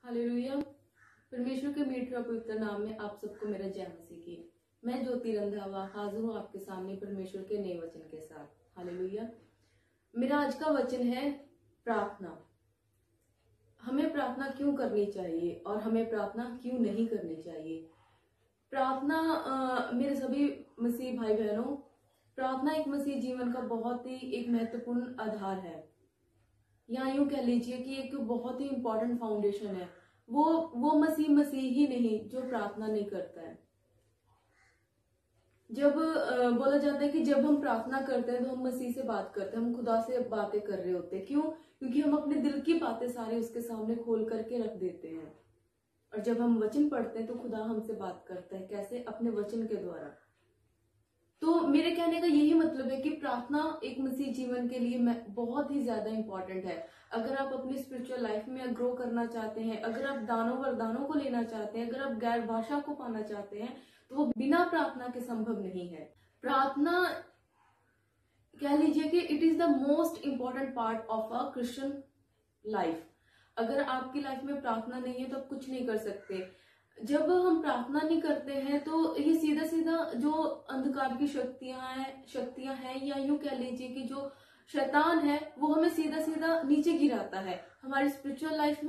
Hallelujah. परमेश्वर के मीठे और पवित्र नाम में आप सबको मेरा जय मसीह की। मैं ज्योति रंधावा हाजिर हूँ आपके सामने परमेश्वर के नए वचन के साथ। हालेलुया। मेरा आज का वचन है प्रार्थना। हमें प्रार्थना क्यों करनी चाहिए और हमें प्रार्थना क्यों नहीं करनी चाहिए। प्रार्थना मेरे सभी मसीह भाई बहनों, प्रार्थना एक मसीह जीवन का बहुत ही एक महत्वपूर्ण आधार है, या यूं कह लीजिए कि एक बहुत ही इंपॉर्टेंट फाउंडेशन है। वो मसीह ही नहीं जो प्रार्थना नहीं करता है। जब बोला जाता है कि जब हम प्रार्थना करते हैं तो हम मसीह से बात करते हैं, हम खुदा से बातें कर रहे होते हैं। क्यों? क्योंकि हम अपने दिल की बातें सारी उसके सामने खोल करके रख देते हैं। और जब हम वचन पढ़ते हैं तो खुदा हमसे बात करता है। कैसे? अपने वचन के द्वारा। तो मेरे कहने का यही मतलब है कि प्रार्थना एक मसीह जीवन के लिए बहुत ही ज्यादा इंपॉर्टेंट है। अगर आप अपनी स्पिरिचुअल लाइफ में ग्रो करना चाहते हैं, अगर आप दानों वरदानों को लेना चाहते हैं, अगर आप गैर भाषा को पाना चाहते हैं, तो वो बिना प्रार्थना के संभव नहीं है। प्रार्थना कह लीजिए कि it is the most important part of a Christian life. अगर आपकी लाइफ में प्रार्थना नहीं है तो आप कुछ नहीं कर सकते। जब हम प्रार्थना नहीं करते हैं तो ये सीधा सीधा जो अंधकार की शक्तियां हैं या यूं कह लीजिए कि जो शैतान है वो हमें सीधा सीधा नीचे गिराता है। हमारी स्पिरिचुअल लाइफ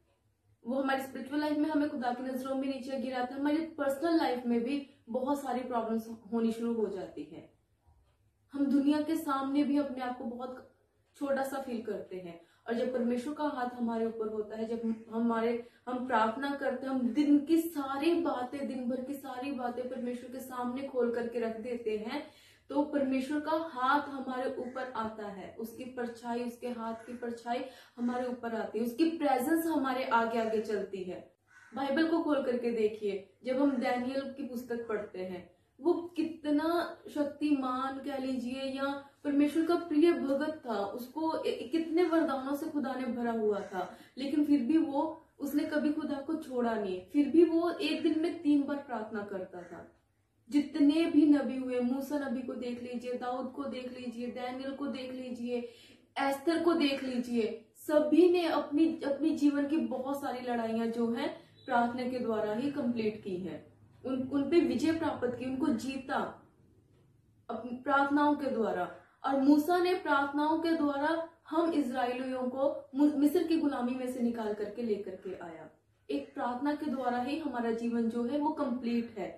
में हमें खुदा की नजरों में नीचे गिराता है। हमारी पर्सनल लाइफ में भी बहुत सारी प्रॉब्लम्स होनी शुरू हो जाती है। हम दुनिया के सामने भी अपने आप को बहुत छोटा सा फील करते हैं। और जब परमेश्वर का हाथ हमारे ऊपर होता है, जब हम प्रार्थना करते हैं, हम दिन भर की सारी बातें परमेश्वर के सामने खोल करके रख देते हैं, तो परमेश्वर का हाथ हमारे ऊपर आता है। उसकी परछाई, उसके हाथ की परछाई हमारे ऊपर आती है। उसकी प्रेजेंस हमारे आगे आगे चलती है। बाइबल को खोल करके देखिए, जब हम दानियेल की पुस्तक पढ़ते हैं, वो कितना शक्तिमान कह लीजिए या परमेश्वर का प्रिय भगत था। उसको कितने वरदानों से खुदा ने भरा हुआ था, लेकिन फिर भी उसने कभी खुदा को छोड़ा नहीं। फिर भी वो एक दिन में 3 बार प्रार्थना करता था। जितने भी नबी हुए, मूसा नबी को देख लीजिए, दाऊद को देख लीजिए, दानियेल को देख लीजिए, एस्थर को देख लीजिए, सभी ने अपनी जीवन की बहुत सारी लड़ाइयां जो है प्रार्थना के द्वारा ही कंप्लीट की है। उन पे विजय प्राप्त की, उनको जीता अपनी प्रार्थनाओं के द्वारा। और मूसा ने प्रार्थनाओं के द्वारा हम इजराइलियों को मिस्र की गुलामी में से निकाल करके लेकर के आया। एक प्रार्थना के द्वारा ही हमारा जीवन जो है वो कंप्लीट है।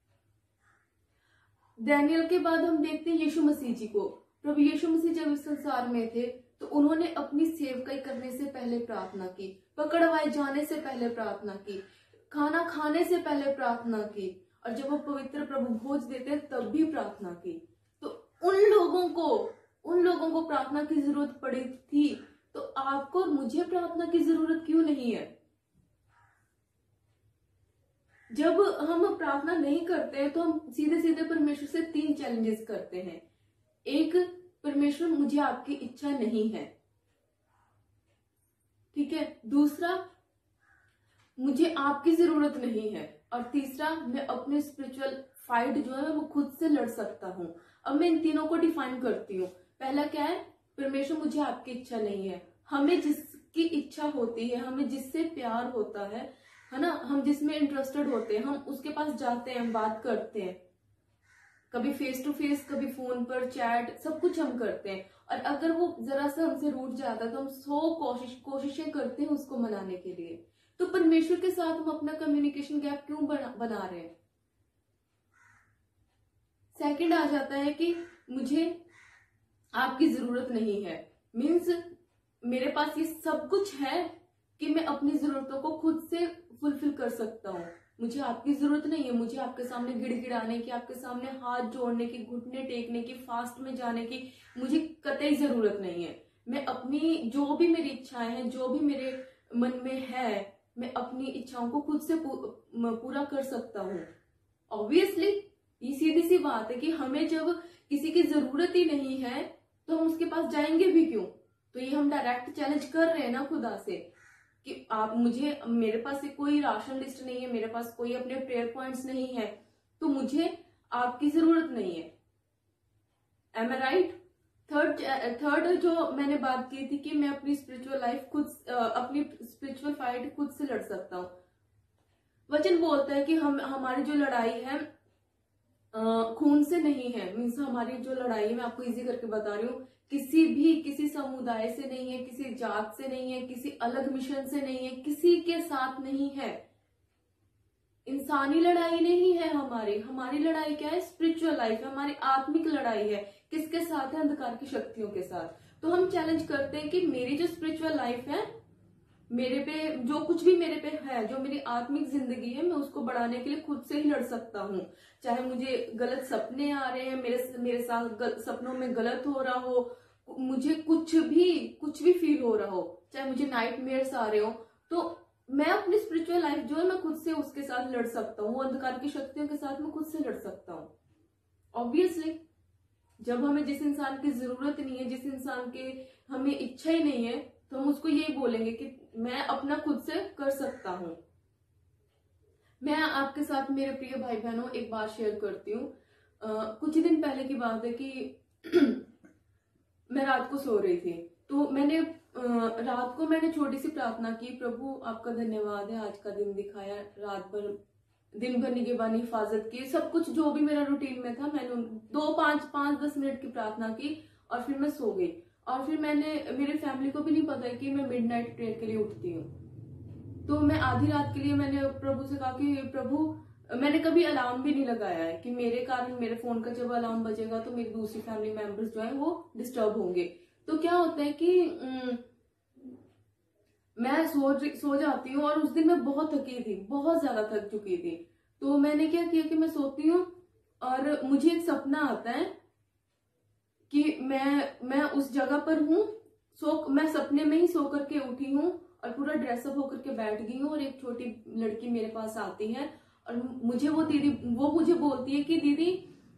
दानियेल के बाद हम देखते हैं यीशु मसीह जी को। प्रभु यीशु मसीह जब इस संसार में थे तो उन्होंने अपनी सेवकाई करने से पहले प्रार्थना की, पकड़वाए जाने से पहले प्रार्थना की, खाना खाने से पहले प्रार्थना की, और जब वो पवित्र प्रभु भोज देते तब भी प्रार्थना की। तो उन लोगों को प्रार्थना की जरूरत पड़ी थी, तो आपको और मुझे प्रार्थना की जरूरत क्यों नहीं है? जब हम प्रार्थना नहीं करते हैं तो हम सीधे सीधे परमेश्वर से 3 चैलेंजेस करते हैं। एक, परमेश्वर मुझे आपकी इच्छा नहीं है, ठीक है। दूसरा, मुझे आपकी जरूरत नहीं है। और तीसरा, मैं अपने स्पिरिचुअल फाइट जो है वो खुद से लड़ सकता हूँ। अब मैं इन तीनों को डिफाइन करती हूँ। पहला क्या है? परमेश्वर मुझे आपकी इच्छा नहीं है। हमें जिसकी इच्छा होती है, हमें जिससे प्यार होता है ना, हम जिसमें इंटरेस्टेड होते हैं, हम उसके पास जाते हैं, बात करते हैं, कभी फेस टू फेस, कभी फोन पर चैट, सब कुछ हम करते हैं। और अगर वो जरा सा हमसे रूठ जाता है तो हम 100 कोशिशें करते हैं उसको मनाने के लिए। तो परमेश्वर के साथ हम अपना कम्युनिकेशन गैप क्यों बना रहे हैं? सेकंड आ जाता है कि मुझे आपकी जरूरत नहीं है, मीन्स मेरे पास ये सब कुछ है कि मैं अपनी जरूरतों को खुद से फुलफिल कर सकता हूँ। मुझे आपकी जरूरत नहीं है। मुझे आपके सामने गिड़गिड़ाने की, आपके सामने हाथ जोड़ने की, घुटने टेकने की, फास्ट में जाने की मुझे कतई जरूरत नहीं है। मैं अपनी जो भी मेरी इच्छाएं हैं, जो भी मेरे मन में है, मैं अपनी इच्छाओं को खुद से पूरा कर सकता हूँ। ऑब्वियसली ये सीधी सी बात है कि हमें जब किसी की जरूरत ही नहीं है तो हम उसके पास जाएंगे भी क्यों? तो ये हम डायरेक्ट चैलेंज कर रहे हैं ना खुदा से कि मेरे पास कोई राशन लिस्ट नहीं है, मेरे पास कोई अपने प्रेयर पॉइंट्स नहीं है, तो मुझे आपकी जरूरत नहीं है। एम आई राइट? थर्ड जो मैंने बात की थी कि मैं अपनी स्पिरिचुअल स्पिरिचुअल फाइट खुद से लड़ सकता हूँ। वचन बोलता है कि हमारी जो लड़ाई है खून से नहीं है। मीन्स हमारी जो लड़ाई है, मैं आपको इजी करके बता रही हूँ, किसी समुदाय से नहीं है, किसी जात से नहीं है, किसी अलग मिशन से नहीं है, किसी के साथ नहीं है। इंसानी लड़ाई नहीं है हमारी लड़ाई क्या है? स्पिरिचुअल लाइफ है, हमारी आत्मिक लड़ाई है। किसके साथ है? अंधकार की शक्तियों के साथ। तो हम चैलेंज करते हैं कि मेरी जो स्पिरिचुअल लाइफ है, मेरे पे जो कुछ भी मेरे पे है, जो मेरी आत्मिक जिंदगी है, मैं उसको बढ़ाने के लिए खुद से ही लड़ सकता हूँ। चाहे मुझे गलत सपने आ रहे हैं, मेरे साथ सपनों में गलत हो रहा हो, मुझे कुछ भी फील हो रहा हो, चाहे मुझे नाइटमेयर्स आ रहे हो, तो मैं अपनी स्पिरिचुअल लाइफ जो है, मैं खुद से उसके साथ लड़ सकता हूँ। अंधकार की शक्तियों के साथ मैं खुद से लड़ सकता हूँ। ऑब्वियसली जब हमें जिस इंसान की जरूरत नहीं है, जिस इंसान के हमें इच्छा ही नहीं है, तो हम उसको यही बोलेंगे कि मैं अपना खुद से कर सकता हूँ। मैं आपके साथ मेरे प्रिय भाई बहनों एक बात शेयर करती हूँ। कुछ ही दिन पहले की बात है कि मैं रात को सो रही थी, तो मैंने रात को छोटी सी प्रार्थना की, प्रभु आपका धन्यवाद है, आज का दिन दिखाया, रात भर दिन भर निगहबानी हिफाजत की, सब कुछ जो भी मेरा रूटीन में था, मैंने 5-10 मिनट की प्रार्थना की और फिर मैं सो गई। और फिर मेरे फैमिली को भी नहीं पता है कि मैं मिडनाइट प्रेयर के लिए उठती हूँ। तो मैं आधी रात के लिए मैंने प्रभु से कहा कि प्रभु, मैंने कभी अलार्म भी नहीं लगाया है कि मेरे कारण मेरे फोन का जब अलार्म बजेगा तो मेरी दूसरी फैमिली मेंबर्स जो है वो डिस्टर्ब होंगे। तो क्या होता है कि मैं सो जाती हूँ, और उस दिन मैं बहुत थकी थी, बहुत ज्यादा थक चुकी थी। तो मैंने क्या किया कि मैं सोती हूँ और मुझे एक सपना आता है कि मैं उस जगह पर हूँ, मैं सपने में ही सो करके उठी हूँ और पूरा ड्रेसअप होकर के बैठ गई हूँ, और एक छोटी लड़की मेरे पास आती है और वो मुझे बोलती है कि दीदी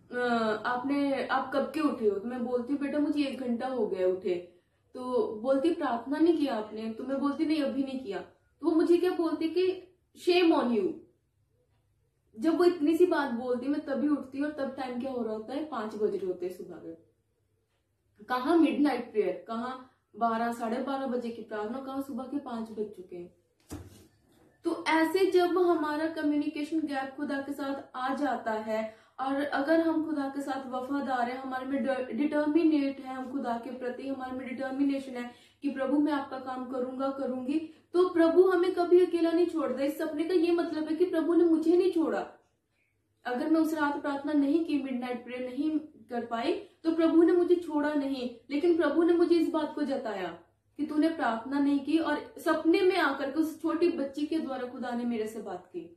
आप कब के उठे हो? तो मैं बोलती हूँ बेटा मुझे 1 घंटा हो गया उठे। तो बोलती प्रार्थना नहीं किया आपने? तो मैं बोलती नहीं, अभी नहीं किया। तो वो मुझे क्या बोलती कि शेम ऑन यू। जब वो इतनी सी बात बोलती मैं तभी उठती, और तब टाइम क्या हो रहा होता है? 5 बज रहे होते हैं सुबह के। कहाँ मिडनाइट प्रेयर, कहाँ 12-12:30 बजे की प्रार्थना, कहाँ सुबह के 5 बज चुके हैं। तो ऐसे जब हमारा कम्युनिकेशन गैप खुदा के साथ आ जाता है, और अगर हम खुदा के साथ वफादार है, हमारे में डिटर्मिनेट है, हम खुदा के प्रति हमारे में डिटर्मिनेशन है कि प्रभु मैं आपका काम करूंगी, तो प्रभु हमें कभी अकेला नहीं छोड़ता। इस सपने का ये मतलब है कि प्रभु ने मुझे नहीं छोड़ा। अगर मैं उस रात प्रार्थना नहीं की, मिडनाइट प्रेयर नहीं कर पाई, तो प्रभु ने मुझे छोड़ा नहीं, लेकिन प्रभु ने मुझे इस बात को जताया कि तूने प्रार्थना नहीं की, और सपने में आकर के उस छोटी बच्ची के द्वारा खुदा ने मेरे से बात की।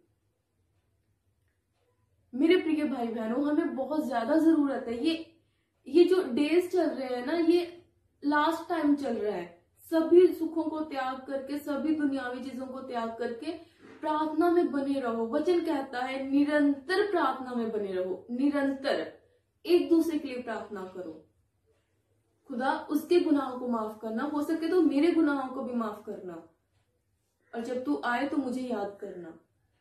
मेरे प्रिय भाई बहनों, हमें बहुत ज्यादा जरूरत है। ये जो डेज चल रहे हैं ना, ये लास्ट टाइम चल रहा है। सभी सुखों को त्याग करके, सभी दुनियावी चीजों को त्याग करके प्रार्थना में बने रहो। वचन कहता है निरंतर प्रार्थना में बने रहो, निरंतर एक दूसरे के लिए प्रार्थना करो। खुदा उसके गुनाहों को माफ करना, हो सके तो मेरे गुनाहों को भी माफ करना, और जब तू आए तो मुझे याद करना।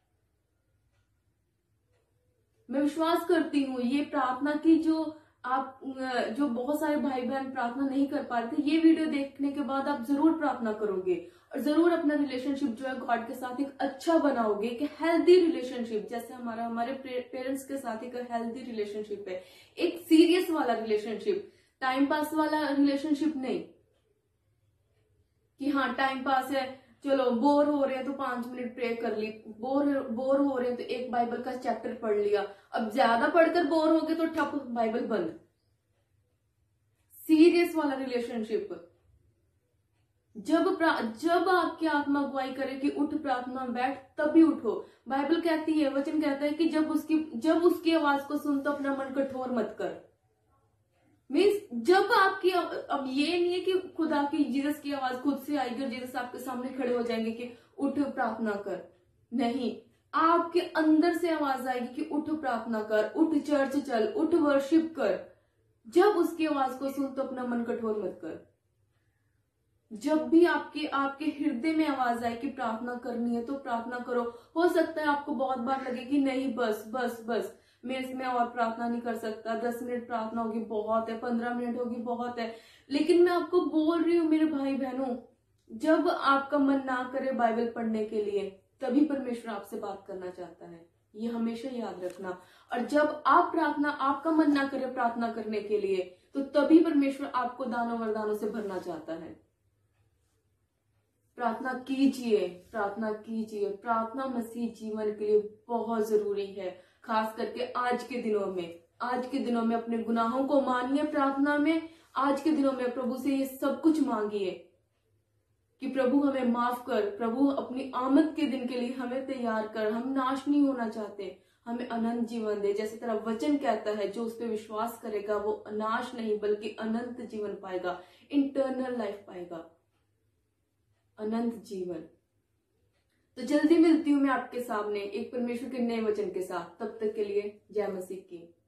मैं विश्वास करती हूँ ये प्रार्थना की जो बहुत सारे भाई बहन प्रार्थना नहीं कर पा रहे थे, ये वीडियो देखने के बाद आप जरूर प्रार्थना करोगे, और जरूर अपना रिलेशनशिप जो है गॉड के साथ एक अच्छा बनाओगे, एक हेल्दी रिलेशनशिप, जैसे हमारे पेरेंट्स के साथ एक हेल्दी रिलेशनशिप है, एक सीरियस वाला रिलेशनशिप, टाइम पास वाला रिलेशनशिप नहीं कि हाँ टाइम पास है, चलो बोर हो रहे हैं तो 5 मिनट प्रे कर ली, बोर हो रहे हैं तो एक बाइबल का चैप्टर पढ़ लिया, अब ज्यादा पढ़कर बोर हो गए तो ठप बाइबल बंद। सीरियस वाला रिलेशनशिप, जब आपकी आत्मा अगुवाई करे कि उठ प्रार्थना में बैठ, तभी उठो। बाइबल कहती है, वचन कहता है कि जब उसकी आवाज को सुन तो अपना मन कठोर मत कर। मीन्स जब आपकी, अब ये नहीं है कि खुदा की जीसस की आवाज खुद से आएगी और जीसस आपके सामने खड़े हो जाएंगे कि उठ प्रार्थना कर, नहीं, आपके अंदर से आवाज आएगी कि उठ प्रार्थना कर, उठ चर्च चल, उठ वर्शिप कर। जब उसकी आवाज को सुन तो अपना मन कठोर मत कर। जब भी आपके हृदय में आवाज आए कि प्रार्थना करनी है तो प्रार्थना करो। हो सकता है आपको बहुत बार लगे कि नहीं बस बस बस मैं और प्रार्थना नहीं कर सकता, 10 मिनट प्रार्थना होगी बहुत है, 15 मिनट होगी बहुत है, लेकिन मैं आपको बोल रही हूँ मेरे भाई बहनों, जब आपका मन ना करे बाइबल पढ़ने के लिए, तभी परमेश्वर आपसे बात करना चाहता है, ये हमेशा याद रखना। और जब आपका मन ना करे प्रार्थना करने के लिए, तो तभी परमेश्वर आपको दानों वरदानों से भरना चाहता है। प्रार्थना कीजिए, प्रार्थना कीजिए। प्रार्थना मसीह जीवन के लिए बहुत जरूरी है, खास करके आज के दिनों में। आज के दिनों में अपने गुनाहों को मानिए प्रार्थना में। आज के दिनों में प्रभु से ये सब कुछ मांगिए कि प्रभु हमें माफ कर, प्रभु अपनी आमद के दिन के लिए हमें तैयार कर। हम नाश नहीं होना चाहते, हमें अनंत जीवन दे। जैसे तेरा वचन कहता है, जो उस पर विश्वास करेगा वो नाश नहीं बल्कि अनंत जीवन पाएगा, इंटरनल लाइफ पाएगा, अनंत जीवन। तो जल्दी मिलती हूँ मैं आपके सामने एक परमेश्वर के नए वचन के साथ। तब तक के लिए जय मसीह की।